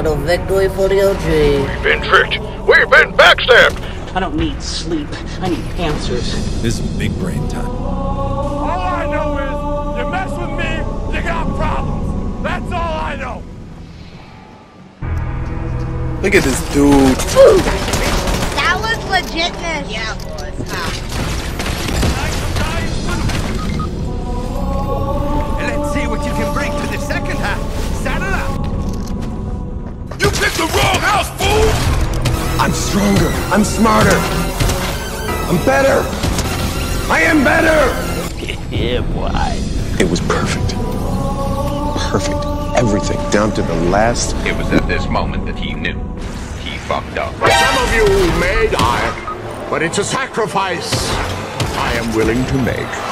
not a victory for the OG. We've been tricked. We've been backstabbed. I don't need sleep. I need answers. This is big brain time. All I know is, you mess with me, you got problems. That's all I know. Look at this dude. That was legitness. Yeah, it was. Let's see what you can bring to the second half. Saddle up. You picked the wrong house, fool! I'm stronger. I'm smarter. I'm better. I am better. Yeah, boy. It was perfect. Perfect. Everything, down to the last. It was at this moment that he knew. He fucked up. Some of you may die, but it's a sacrifice I am willing to make.